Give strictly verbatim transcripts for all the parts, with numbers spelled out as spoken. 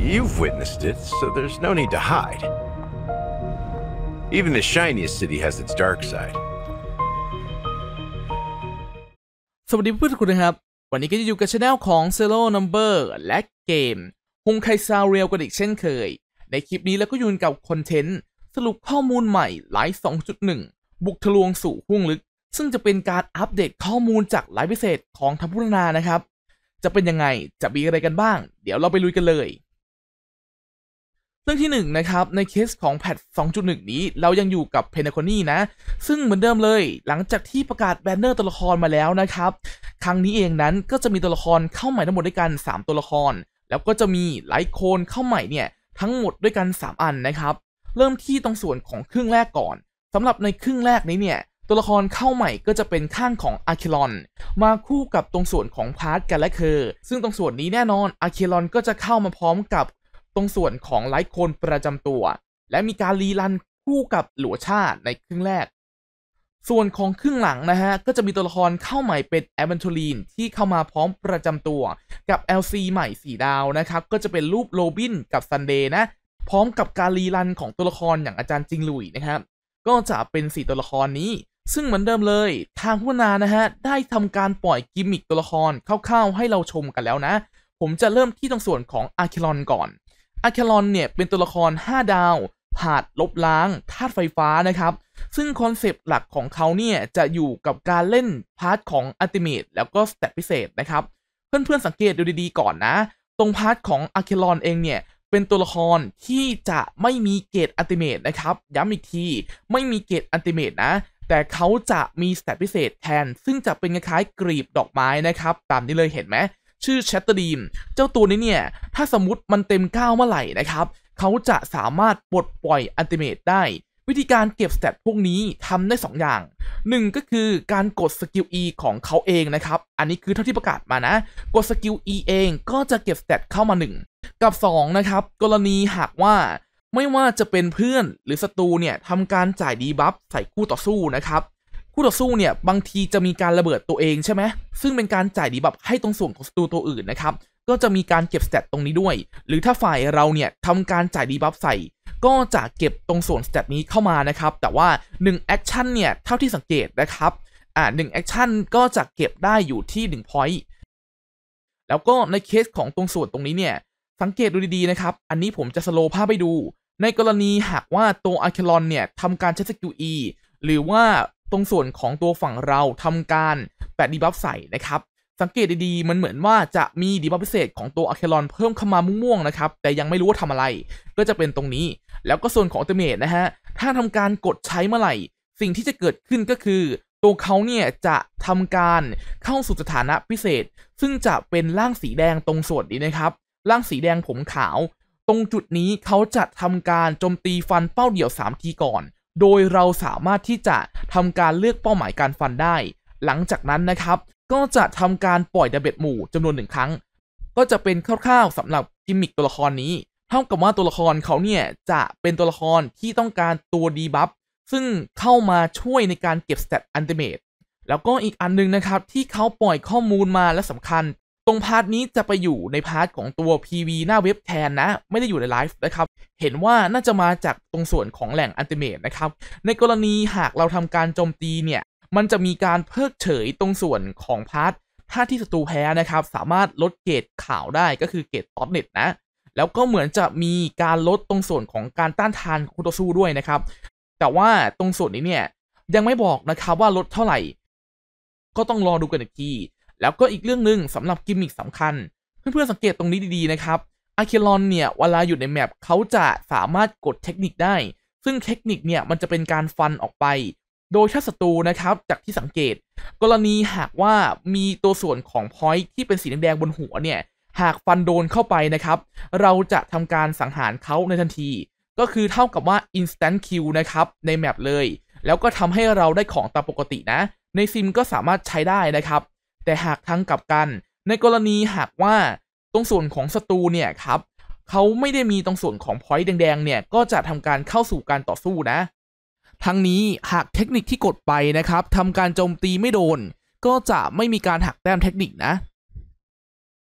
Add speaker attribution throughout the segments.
Speaker 1: You've witnessed it, so there's no need to hide. Even the shiniest city has its dark side.
Speaker 2: สวัสดีเพื่อนทุกคนนะครับวันนี้ก็จะอยู่กับช่องของ Zero Number และเกมฮงไคซาเรียลกันอีกเช่นเคยในคลิปนี้แล้วก็อยู่กับคอนเทนต์สรุปข้อมูลใหม่ไลฟ์ สองจุดหนึ่ง บุกทะลวงสู่ห้วงลึกซึ่งจะเป็นการอัปเดตข้อมูลจากไลฟ์พิเศษของทางพัฒนานะครับจะเป็นยังไงจะมีอะไรกันบ้างเดี๋ยวเราไปลุยกันเลยเรื่องที่หนึ่งนะครับในเคสของแพท สองจุดหนึ่ง นี้เรายังอยู่กับเพนคอนี่นะซึ่งเหมือนเดิมเลยหลังจากที่ประกาศแบนเนอร์ตัวละครมาแล้วนะครับครั้งนี้เองนั้นก็จะมีตัวละครเข้าใหม่ทั้งหมดด้วยกันสามตัวละครแล้วก็จะมีไลท์โคนเข้าใหม่เนี่ยทั้งหมดด้วยกันสามอันนะครับเริ่มที่ตรงส่วนของครึ่งแรกก่อนสำหรับในครึ่งแรกนี้เนี่ยตัวละครเข้าใหม่ก็จะเป็นข้างของอาร์เคลอนมาคู่กับตรงส่วนของพาร์ทกันและเคอร์ซึ่งตรงส่วนนี้แน่นอนอาร์เคลอนก็จะเข้ามาพร้อมกับตรงส่วนของไลท์โคนประจำตัวและมีการรีรันคู่กับหลัวชาในครึ่งแรกส่วนของครึ่งหลังนะฮะก็จะมีตัวละครเข้าใหม่เป็นแอเวนทูรีนที่เข้ามาพร้อมประจำตัวกับ แอล ซี ใหม่สี่ดาวนะครับก็จะเป็นรูปโรบินกับซันเดย์นะพร้อมกับการรีรันของตัวละครอย่างอาจารย์จิงหลุยนะครับก็จะเป็นสี่ตัวละครนี้ซึ่งเหมือนเดิมเลยทางผู้นานะฮะได้ทำการปล่อยกิมมิคตัวละครคร่าวๆให้เราชมกันแล้วนะผมจะเริ่มที่ตรงส่วนของอาร์เคลอนก่อนอาร์เคลอนเนี่ยเป็นตัวละครห้าดาวผาดลบล้างธาตุไฟฟ้านะครับซึ่งคอนเซปต์หลักของเขาเนี่ยจะอยู่กับการเล่นพาร์ทของอัลติเมทแล้วก็สเตตพิเศษนะครับเพื่อนๆสังเกตดูดีๆก่อนนะตรงพาร์ทของอาร์เคลอนเองเนี่ยเป็นตัวละครที่จะไม่มีเกรดอัลติเมทนะครับย้ำอีกทีไม่มีเกรดอัลติเมทนะแต่เขาจะมีสเตตพิเศษแทนซึ่งจะเป็นคล้ายๆกลีบดอกไม้นะครับตามนี้เลยเห็นไหมชื่อแชตเตอร์ดีมเจ้าตัวนี้เนี่ยถ้าสมมติมันเต็มเก้าเมื่อไหร่นะครับเขาจะสามารถปลดปล่อยอัลติเมทได้วิธีการเก็บสเตตพวกนี้ทำได้สองอย่างหนึ่งก็คือการกดสกิล E ของเขาเองนะครับอันนี้คือเท่าที่ประกาศมานะกดสกิล E เองก็จะเก็บสเตตเข้ามาหนึ่งกับสองนะครับกรณีหากว่าไม่ว่าจะเป็นเพื่อนหรือศัตรูเนี่ยทำการจ่ายดีบัฟใส่คู่ต่อสู้นะครับคู่ต่อสู้เนี่ยบางทีจะมีการระเบิดตัวเองใช่ไหมซึ่งเป็นการจ่ายดีบัฟให้ตรงส่วนของศัตรูตัวอื่นนะครับก็จะมีการเก็บสเตตตรงนี้ด้วยหรือถ้าฝ่ายเราเนี่ยทำการจ่ายดีบัฟใส่ก็จะเก็บตรงส่วนสเตตนี้เข้ามานะครับแต่ว่าหนึ่งแอคชั่นเนี่ยเท่าที่สังเกตนะครับอ่าหนึ่งแอคชั่นก็จะเก็บได้อยู่ที่หนึ่ง point แล้วก็ในเคสของตรงส่วนตรงนี้เนี่ยสังเกตดูดีๆนะครับอันนี้ผมจะสโลว์ภาพไปดูในกรณีหากว่าตัวอาร์เคลอนเนี่ยทำการใช้สกิล E หรือว่าตรงส่วนของตัวฝั่งเราทำการแปะดีบัฟใส่นะครับสังเกตดีๆมันเหมือนว่าจะมีดีบัฟพิเศษของตัวอาร์เคลอนเพิ่มเข้ามาม่วงๆนะครับแต่ยังไม่รู้ว่าทำอะไรก็จะเป็นตรงนี้แล้วก็ส่วนของอัลติเมทนะฮะถ้าทำการกดใช้เมื่อไหร่สิ่งที่จะเกิดขึ้นก็คือตัวเขาเนี่ยจะทำการเข้าสู่สถานะพิเศษซึ่งจะเป็นร่างสีแดงตรงส่วนนี้นะครับร่างสีแดงผมขาวตรงจุดนี้เขาจะทำการโจมตีฟันเป้าเดี่ยวสามทีก่อนโดยเราสามารถที่จะทำการเลือกเป้าหมายการฟันได้หลังจากนั้นนะครับก็จะทำการปล่อยดับเบิลหมู่จำนวนหนึ่งครั้งก็จะเป็นคร่าวๆสำหรับกิมมิคตัวละครนี้เท่ากับว่าตัวละครเขาเนี่ยจะเป็นตัวละครที่ต้องการตัวดีบัฟซึ่งเข้ามาช่วยในการเก็บสเตตอัลติเมทแล้วก็อีกอันนึงนะครับที่เขาปล่อยข้อมูลมาและสำคัญตรงพาร์ทนี้จะไปอยู่ในพาร์ทของตัว พี วี หน้าเว็บแทนนะไม่ได้อยู่ในไลฟ์นะครับเห็นว่าน่าจะมาจากตรงส่วนของแหล่งอัลติเมทนะครับในกรณีหากเราทำการโจมตีเนี่ยมันจะมีการเพิกเฉยตรงส่วนของพาร์ทถ้าที่ศัตรูแพ้นะครับสามารถลดเกรดข่าวได้ก็คือเกรดท็อปเน็ตนะแล้วก็เหมือนจะมีการลดตรงส่วนของการต้านทานของคู่ต่อสู้ด้วยนะครับแต่ว่าตรงส่วนนี้เนี่ยยังไม่บอกนะครับว่าลดเท่าไหร่ก็ต้องรอดูกันอีกทีแล้วก็อีกเรื่องหนึ่งสำหรับกิมมิคสำคัญเพื่อนๆสังเกตตรงนี้ดีๆนะครับอาร์เคลอนเนี่ยเวลาอยู่ในแมปเขาจะสามารถกดเทคนิคได้ซึ่งเทคนิคเนี่ยมันจะเป็นการฟันออกไปโดยถ้าศัตรูนะครับจากที่สังเกตกรณีหากว่ามีตัวส่วนของ point ที่เป็นสีแดงๆบนหัวเนี่ยหากฟันโดนเข้าไปนะครับเราจะทำการสังหารเขาในทันทีก็คือเท่ากับว่า instant kill นะครับในแมปเลยแล้วก็ทำให้เราได้ของตามปกตินะในซิมก็สามารถใช้ได้นะครับแต่หากทั้งกลับกันในกรณีหากว่าตรงส่วนของศัตรูเนี่ยครับเขาไม่ได้มีตรงส่วนของ point แดงๆเนี่ยก็จะทำการเข้าสู่การต่อสู้นะทั้งนี้หากเทคนิคที่กดไปนะครับทำการโจมตีไม่โดนก็จะไม่มีการหักแต้มเทคนิคนะ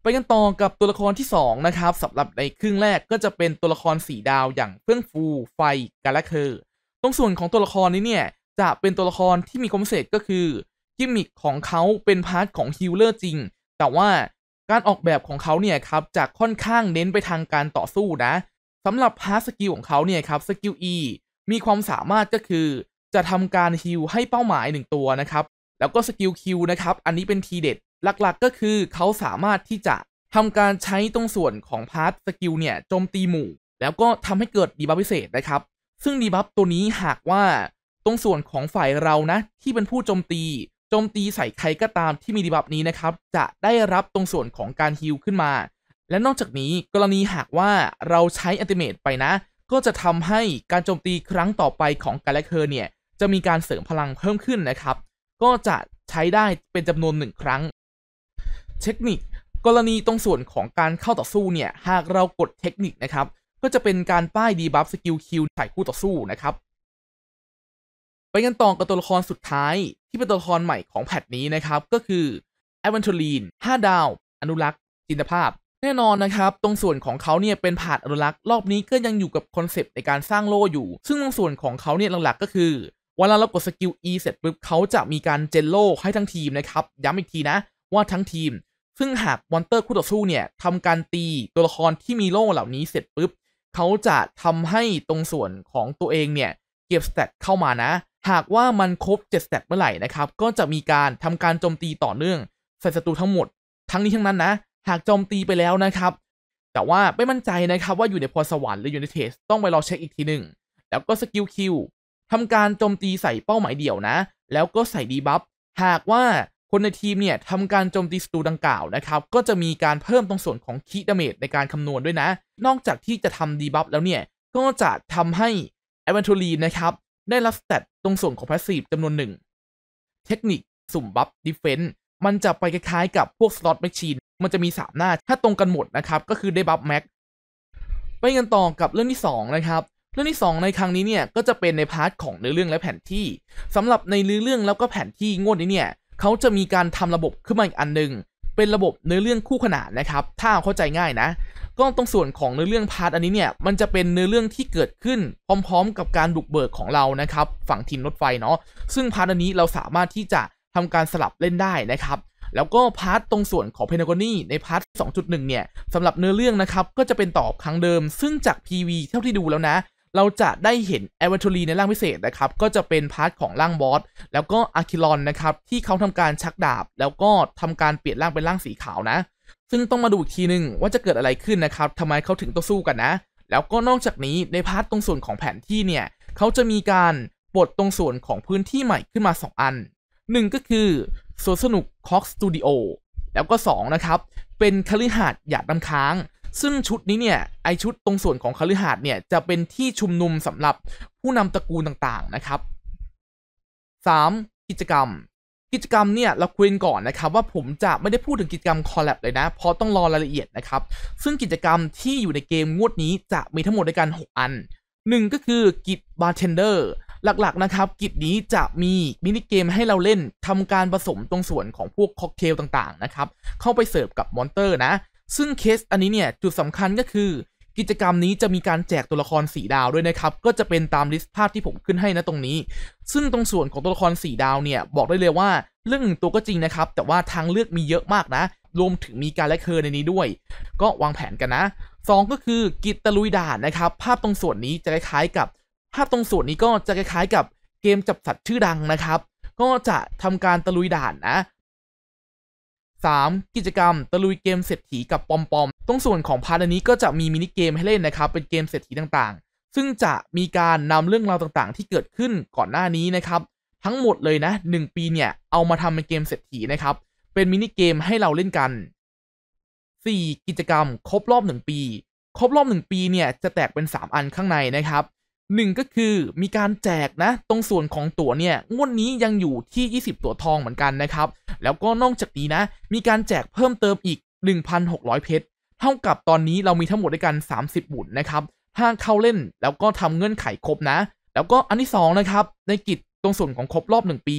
Speaker 2: ไปกันต่อกับตัวละครที่สองนะครับสำหรับในครึ่งแรกก็จะเป็นตัวละครสี่ดาวอย่างเฟื่องฟูไฟกาลาเคอร์ตรงส่วนของตัวละครนี้เนี่ยจะเป็นตัวละครที่มีความพิเศษก็คือกิมมิคของเขาเป็นพาร์ทของฮีลเลอร์จริงแต่ว่าการออกแบบของเขาเนี่ยครับจะค่อนข้างเน้นไปทางการต่อสู้นะสำหรับพาร์ทสกิลของเขาเนี่ยครับสกิล E มีความสามารถก็คือจะทำการฮีลให้เป้าหมายหนึ่งตัวนะครับแล้วก็สกิล Q นะครับอันนี้เป็นทีเด็ดหลักๆก็คือเขาสามารถที่จะทำการใช้ตรงส่วนของพาร์ทสกิลเนี่ยโจมตีหมู่แล้วก็ทำให้เกิดดีบัฟพิเศษนะครับซึ่งดีบัฟตัวนี้หากว่าตรงส่วนของฝ่ายเรานะที่เป็นผู้โจมตีโจมตีใส่ใครก็ตามที่มีดีบัฟนี้นะครับจะได้รับตรงส่วนของการฮีลขึ้นมาและนอกจากนี้กรณีหากว่าเราใช้อัลติเมทไปนะก็จะทำให้การโจมตีครั้งต่อไปของกาแล็กเฮอร์เนี่ยจะมีการเสริมพลังเพิ่มขึ้นนะครับก็จะใช้ได้เป็นจำนวนหนึ่งครั้งเทคนิคกรณีตรงส่วนของการเข้าต่อสู้เนี่ยหากเรากดเทคนิคนะครับก็จะเป็นการป้ายดีบัฟสกิลคิวใส่คู่ต่อสู้นะครับไปกันต่อกับตัวละครสุดท้ายที่เป็นตัวละครใหม่ของแพทนี้นะครับก็คือแอเวนทูรีนห้าดาวอนุรักษ์จินตภาพแน่นอนนะครับตรงส่วนของเขาเนี่ยเป็นผาดอนุรักษ์รอบนี้ก็ยังอยู่กับคอนเซปต์ในการสร้างโล่อยู่ซึ่งตรงส่วนของเขาเนี่ยหลักๆก็คือเวลาเรากดสกิล E เสร็จปุ๊บเขาจะมีการเจนโล่ให้ทั้งทีมนะครับย้ำอีกทีนะว่าทั้งทีมซึ่งหากมอนเตอร์คู่ต่อสู้เนี่ยทำการตีตัวละครที่มีโล่เหล่านี้เสร็จปุ๊บเขาจะทำให้ตรงส่วนของตัวเองเนี่ยเก็บสแตทเข้ามานะหากว่ามันครบเจ็ดสแตทเมื่อไหร่นะครับก็จะมีการทำการโจมตีต่อเนื่องใส่ศัตรูทั้งหมดทั้งนี้ทั้งนั้นนะหากโจมตีไปแล้วนะครับแต่ว่าไม่มั่นใจนะครับว่าอยู่ในพรสวรรค์หรืออยู่ในเทสต้องไปรอเช็คอีกทีหนึ่งแล้วก็สกิลคิวทำการโจมตีใส่เป้าหมายเดี่ยวนะแล้วก็ใส่ดีบัฟหากว่าคนในทีมเนี่ยทำการโจมตีศัตรูดังกล่าวนะครับก็จะมีการเพิ่มตรงส่วนของคีดาเมจในการคำนวณด้วยนะนอกจากที่จะทำดีบัฟแล้วเนี่ยก็จะทำให้แอเวนทูรีนนะครับได้รับสเตตตรงส่วนของพาสซีฟจำนวนหนึ่งเทคนิคสุ่มบัฟดิเฟนส์มันจะไปคล้ายๆกับพวกสล็อตแมชชีนมันจะมีสามหน้าถ้าตรงกันหมดนะครับก็คือได้บัฟแม็กไปกันต่อกับเรื่องที่สองนะครับเรื่องที่สองในครั้งนี้เนี่ยก็จะเป็นในพาร์ทของเนื้อเรื่องและแผนที่สำหรับในเนื้อเรื่องแล้วก็แผนที่งวดนี้เนี่ยเขาจะมีการทำระบบขึ้นมาอีกอันหนึ่งเป็นระบบเนื้อเรื่องคู่ขนานนะครับถ้าเข้าใจง่ายนะก็ตรงส่วนของเนื้อเรื่องพาร์ทอันนี้เนี่ยมันจะเป็นเนื้อเรื่องที่เกิดขึ้นพร้อมๆกับการบุกเบิกของเรานะครับฝั่งทีมรถไฟเนาะซึ่งพาร์ทอันนี้เราสามารถที่จะทำการสลับเล่นได้นะครับแล้วก็พาร์ทตรงส่วนของเพนทากอนี่ในพาร์ท สองจุดหนึ่ง เนี่ยสำหรับเนื้อเรื่องนะครับก็จะเป็นต่อครั้งเดิมซึ่งจาก พี วี เท่าที่ดูแล้วนะเราจะได้เห็นแอเวนทูรีในร่างพิเศษนะครับก็จะเป็นพาร์ทของร่างบอสแล้วก็อาคิลอนนะครับที่เขาทำการชักดาบแล้วก็ทำการเปลี่ยนร่างเป็นร่างสีขาวนะซึ่งต้องมาดูอีกทีนึงว่าจะเกิดอะไรขึ้นนะครับทำไมเขาถึงต้องสู้กันนะแล้วก็นอกจากนี้ในพาร์ทตรงส่วนของแผนที่เนี่ยเขาจะมีการปลดตรงส่วนของพื้นที่ใหม่ขึ้นมาสองอันหนึ่งก็คือสวนสนุกคอกสตูดิโอแล้วก็สองนะครับเป็นคฤหาสน์หยาดน้ำค้างซึ่งชุดนี้เนี่ยไอชุดตรงส่วนของคฤหาสน์เนี่ยจะเป็นที่ชุมนุมสำหรับผู้นำตระกูลต่างๆนะครับสามกิจกรรมกิจกรรมเนี่ยเราคุยกันก่อนนะครับว่าผมจะไม่ได้พูดถึงกิจกรรมคอลแลบเลยนะเพราะต้องรอรายละเอียดนะครับซึ่งกิจกรรมที่อยู่ในเกมงวดนี้จะมีทั้งหมดด้วยกันหกอันหนึ่งก็คือกิจบาร์เทนเดอร์หลักๆนะครับกิจนี้จะมีมินิเกมให้เราเล่นทำการผสมตรงส่วนของพวกค็อกเทลต่างๆนะครับเข้าไปเสิร์ฟกับมอนเตอร์นะซึ่งเคสอันนี้เนี่ยจุดสำคัญก็คือกิจกรรมนี้จะมีการแจกตัวละครสี่ดาวด้วยนะครับก็จะเป็นตามลิสต์ภาพที่ผมขึ้นให้นะตรงนี้ซึ่งตรงส่วนของตัวละครสี่ดาวเนี่ยบอกได้เลยว่าเรื่องหนึ่งตัวก็จริงนะครับแต่ว่าทางเลือกมีเยอะมากนะรวมถึงมีการแลกเคอร์ในนี้ด้วยก็วางแผนกันนะสองก็คือกิจตะลุยด่านนะครับภาพตรงส่วนนี้จะคล้ายๆกับภาพตรงส่วนนี้ก็จะคล้ายๆกับเกมจับสัตว์ชื่อดังนะครับก็จะทำการตะลุยด่านนะสามกิจกรรมตะลุยเกมเศรษฐีกับปอมปอมตรงส่วนของพาร์ทนี้ก็จะมีมินิเกมให้เล่นนะครับเป็นเกมเศรษฐีต่างๆซึ่งจะมีการนำเรื่องราวต่างๆที่เกิดขึ้นก่อนหน้านี้นะครับทั้งหมดเลยนะหนึ่งปีเนี่ยเอามาทำเป็นเกมเศรษฐีนะครับเป็นมินิเกมให้เราเล่นกันสี่กิจกรรมครบรอบหนึ่งปีครบรอบหนึ่งปีเนี่ยจะแตกเป็นสามอันข้างในนะครับหนึ่งก็คือมีการแจกนะตรงส่วนของตั๋วเนี่ยงวดนี้ยังอยู่ที่ยี่สิบตั๋วทองเหมือนกันนะครับแล้วก็นอกจากนี้นะมีการแจกเพิ่มเติมอีก หนึ่งพันหกร้อย เพชรเท่ากับตอนนี้เรามีทั้งหมดด้วยกันสามสิบบุญนะครับถ้าเข้าเล่นแล้วก็ทำเงื่อนไขครบนะแล้วก็อันที่สองนะครับในกิจตรงส่วนของครบรอบหนึ่งปี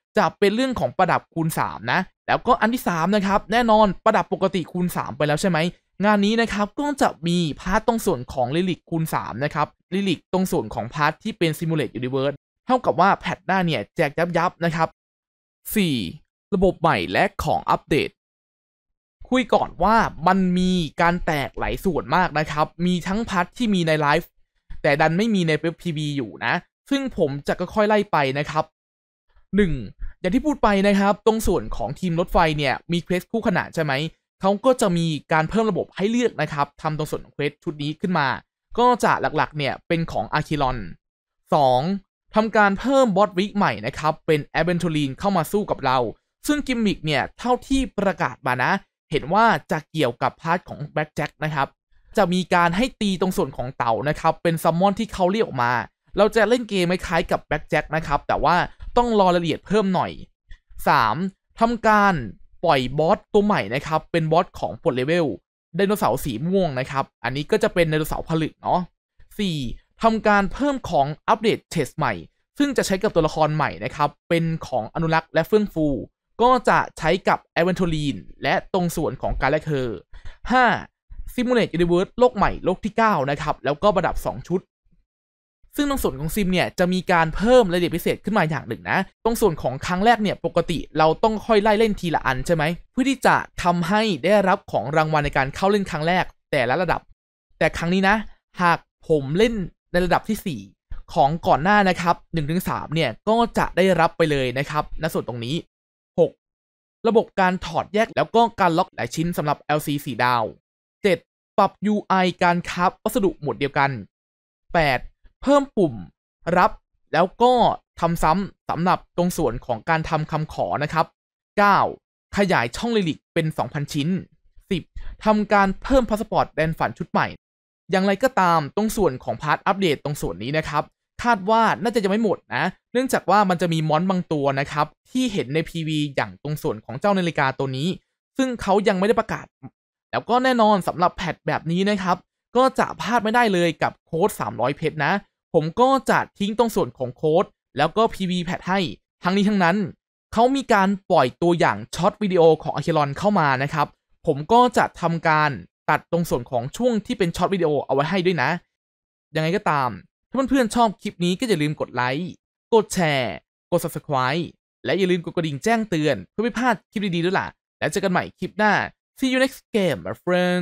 Speaker 2: จะเป็นเรื่องของประดับคูณสามนะแล้วก็อันที่สามนะครับแน่นอนประดับปกติคูณสามไปแล้วใช่ไหมงานนี้นะครับก็จะมีพาร์ทตรงส่วนของลิลิกคูณสามนะครับลิลิกตรงส่วนของพาร์ทที่เป็น Simulate Universe เท่ากับว่าแพทหน้าเนี่ยแจกยับยับนะครับสี่ระบบใหม่และของอัปเดตคุยก่อนว่ามันมีการแตกหลายส่วนมากนะครับมีทั้งพาร์ทที่มีในไลฟ์แต่ดันไม่มีในเว็บ พี บี อยู่นะซึ่งผมจะค่อยๆไล่ไปนะครับหนึ่งอย่างที่พูดไปนะครับตรงส่วนของทีมรถไฟเนี่ยมีเควสคู่ขนานใช่ไหมเขาก็จะมีการเพิ่มระบบให้เลือกนะครับทำตรงส่วนของเควสชุดนี้ขึ้นมาก็จะหลักๆเนี่ยเป็นของอาคิรอน สองทำการเพิ่มบอสวิกใหม่นะครับเป็นแอเบนทูลีนเข้ามาสู้กับเราซึ่งกิมมิกเนี่ยเท่าที่ประกาศมานะเห็นว่าจะเกี่ยวกับพาร์ทของแบล็กแจ็คนะครับจะมีการให้ตีตรงส่วนของเต่านะครับเป็นซัมมอนที่เขาเรียกออกมาเราจะเล่นเกมคล้ายกับแบล็กแจ็คนะครับแต่ว่าต้องรอรายละเอียดเพิ่มหน่อย สามทำการปล่อยบอสตัวใหม่นะครับเป็นบอสของปลดเลเวลไดโนเสาร์สีม่วงนะครับอันนี้ก็จะเป็นไดโนเสาร์ผลึกเนาะ สี่ทำการเพิ่มของอัปเดตเทสใหม่ซึ่งจะใช้กับตัวละครใหม่นะครับเป็นของอนุรักษ์และเฟื่องฟูก็จะใช้กับแอเวนทูลีนและตรงส่วนของการแลกเธอ ห้า Simulate Universe โลกใหม่โลกที่เก้านะครับแล้วก็ประดับสองชุดซึ่งตรงส่วนของซิมเนี่ยจะมีการเพิ่มรายละเอียดพิเศษขึ้นมาอย่างหนึ่งนะตรงส่วนของครั้งแรกเนี่ยปกติเราต้องค่อยไล่เล่นทีละอันใช่ไหมเพื่อที่จะทำให้ได้รับของรางวัลในการเข้าเล่นครั้งแรกแต่ละระดับแต่ครั้งนี้นะหากผมเล่นในระดับที่สี่ของก่อนหน้านะครับ หนึ่งถึงสาม เนี่ยก็จะได้รับไปเลยนะครับณส่วนตรงนี้ หก ระบบการถอดแยกแล้วก็การล็อกหลายชิ้นสำหรับ แอล ซี สี่ดาว เจ็ด ปรับ ยู ไอ การคราฟวัสดุหมวดเดียวกัน แปด เพิ่มปุ่มรับแล้วก็ทำซ้ำสำหรับตรงส่วนของการทำคำขอนะครับ เก้า ขยายช่องลิลิกเป็น สองพัน ชิ้น สิบ ทำการเพิ่มพาสปอร์ตแดนฝันชุดใหม่อย่างไรก็ตามตรงส่วนของพาร์ทอัปเดตตรงส่วนนี้นะครับคาดว่าน่าจะยังไม่หมดนะเนื่องจากว่ามันจะมีมอนบางตัวนะครับที่เห็นใน พี วี อย่างตรงส่วนของเจ้านาฬิกาตัวนี้ซึ่งเขายังไม่ได้ประกาศแล้วก็แน่นอนสำหรับแพทแบบนี้นะครับก็จะพลาดไม่ได้เลยกับโค้ดสามร้อยเพชรนะผมก็จะทิ้งตรงส่วนของโค้ดแล้วก็ พี วี แพทให้ทั้งนี้ทั้งนั้นเขามีการปล่อยตัวอย่างช็อตวิดีโอของอาคิรอนเข้ามานะครับผมก็จะทำการตัดตรงส่วนของช่วงที่เป็นช็อตวิดีโอเอาไว้ให้ด้วยนะยังไงก็ตามถ้าเพื่อนๆชอบคลิปนี้ก็อย่าลืมกดไลค์กดแชร์กด Subscribe และอย่าลืมกดกระดิ่งแจ้งเตือนเพื่อไม่พลาดคลิปดีๆด้วยล่ะแล้วเจอกันใหม่คลิปหน้า See you next game my friend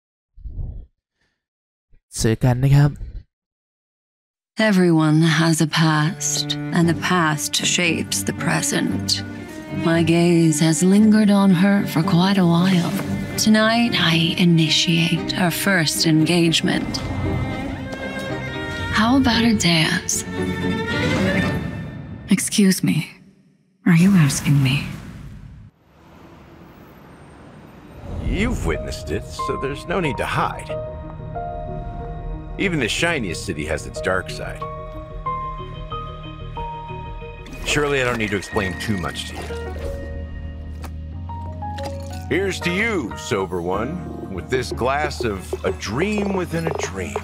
Speaker 2: เจอกันนะครับ
Speaker 3: Everyone has a past, and the past shapes the present. My gaze has lingered on her for quite a while. Tonight, I initiate our first engagement. How about a dance? Excuse me, are you asking me?
Speaker 1: You've witnessed it, so there's no need to hide. Even the shiniest city has its dark side. Surely I don't need to explain too much to you. Here's to you, sober one, with this glass of a dream within a dream.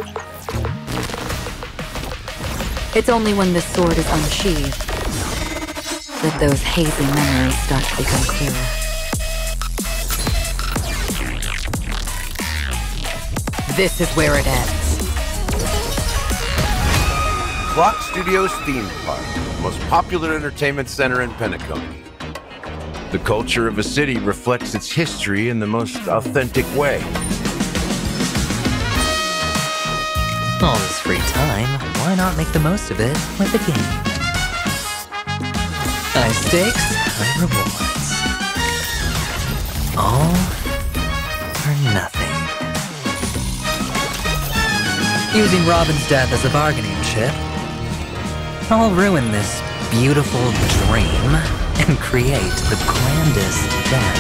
Speaker 4: It's only when the sword is unsheathed that those hazy memories start to become clearer. This is where it ends.
Speaker 1: Flock Studios theme park, the most popular entertainment center in Penacony. The culture of a city reflects its history in the most authentic way.
Speaker 5: All this free time, why not make the most of it with a game? High stakes, high rewards. All or nothing. Using Robin's death as a bargaining chip, I'll ruin this beautiful dream and create the grandest den.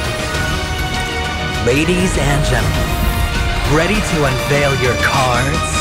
Speaker 5: Ladies and gentlemen, ready to unveil your cards?